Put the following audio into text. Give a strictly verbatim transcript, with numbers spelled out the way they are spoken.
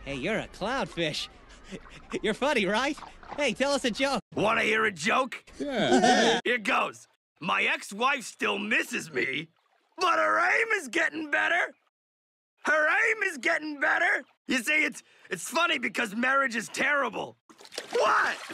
Hey, you're a clownfish. You're funny, right? Hey, tell us a joke. Wanna hear a joke? Yeah. Here goes. My ex-wife still misses me, but her aim is getting better. Her aim is getting better. You see, it's it's funny because marriage is terrible. What?